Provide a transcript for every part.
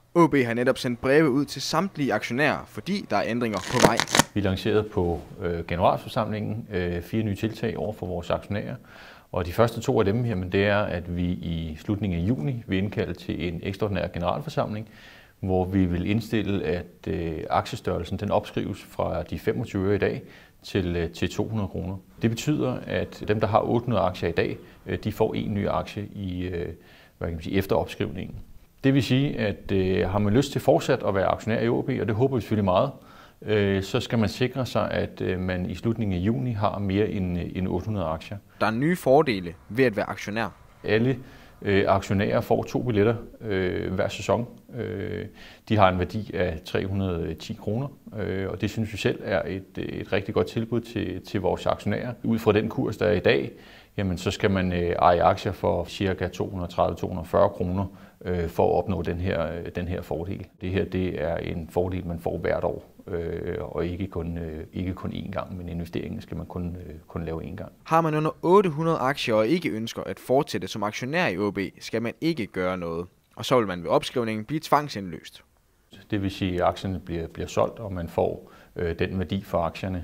OB har netop sendt breve ud til samtlige aktionærer, fordi der er ændringer på vej. Vi lancerede på generalforsamlingen 4 nye tiltag over for vores aktionærer. Og de første 2 af dem, jamen, det er, at vi i slutningen af juni vil indkalde til en ekstraordinær generalforsamling, hvor vi vil indstille, at aktiestørrelsen den opskrives fra de 25 øre i dag til 200 kroner. Det betyder, at dem, der har 800 aktier i dag, de får en ny aktie i efter opskrivningen. Det vil sige, at har man lyst til fortsat at være aktionær i OB, og det håber vi selvfølgelig meget, så skal man sikre sig, at man i slutningen af juni har mere end 800 aktier. Der er nye fordele ved at være aktionær. Alle aktionærer får 2 billetter hver sæson. De har en værdi af 310 kroner, og det synes vi selv er et rigtig godt tilbud til vores aktionærer. Ud fra den kurs, der er i dag, jamen, så skal man eje aktier for ca. 230-240 kroner for at opnå den her fordel. Det her det er en fordel, man får hvert år, og ikke kun én gang, men investeringen skal man kun lave én gang. Har man under 800 aktier og ikke ønsker at fortsætte som aktionær i OB, skal man ikke gøre noget, og så vil man ved opskrivningen blive tvangsindløst. Det vil sige, at aktierne bliver solgt, og man får den værdi for aktierne,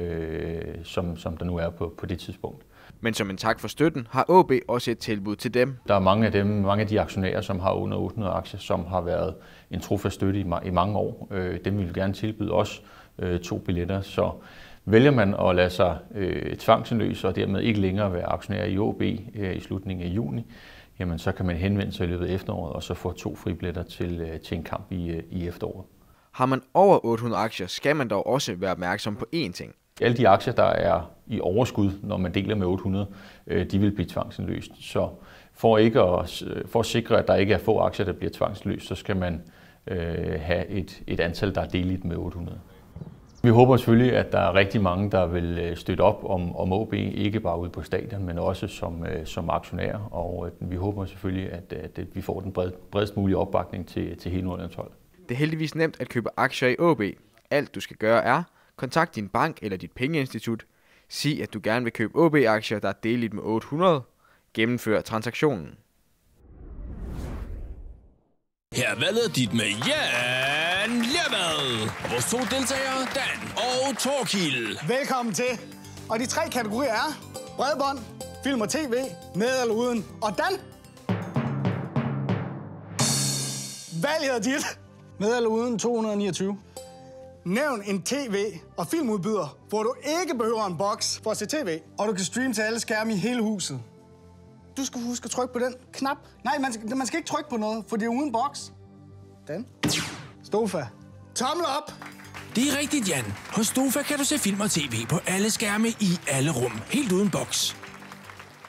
som der nu er på det tidspunkt. Men som en tak for støtten, har OB også et tilbud til dem. Der er mange af de aktionærer, som har under 800 aktier, som har været en trofast støtte i mange år. Dem vil vi gerne tilbyde os 2 billetter. Så vælger man at lade sig tvangsindløse og dermed ikke længere være aktionær i OB i slutningen af juni, jamen så kan man henvende sig i løbet af efteråret og så få 2 fribilletter til en kamp i efteråret. Har man over 800 aktier, skal man dog også være opmærksom på én ting. Alle de aktier, der er i overskud, når man deler med 800, de vil blive tvangsindløst. Så for at sikre, at der ikke er få aktier, der bliver tvangsindløst, så skal man have et antal, der er deligt med 800. Vi håber selvfølgelig, at der er rigtig mange, der vil støtte op om OB, ikke bare ude på stadion, men også som aktionærer. Og vi håber selvfølgelig, at vi får den bredest mulige opbakning til hele Nordjyllands hold. Det er heldigvis nemt at købe aktier i OB. Alt du skal gøre er, kontakt din bank eller dit pengeinstitut. Sig, at du gerne vil købe OB-aktier, der er deligt med 800. Gennemfør transaktionen. Her er valget dit med Jan Lervad. Og vores 2 deltagere, Dan og Torkild. Velkommen til. Og de 3 kategorier er bredbånd, film og tv, med eller uden. Og Dan? Valget er dit. Med eller uden 229. Nævn en tv- og filmudbyder, hvor du ikke behøver en boks for at se tv. Og du kan streame til alle skærme i hele huset. Du skal huske at trykke på den knap. Nej, man skal ikke trykke på noget, for det er uden boks. Dan. Stofa. Tommel op! Det er rigtigt, Jan. Hos Stofa kan du se film og tv på alle skærme i alle rum, helt uden boks.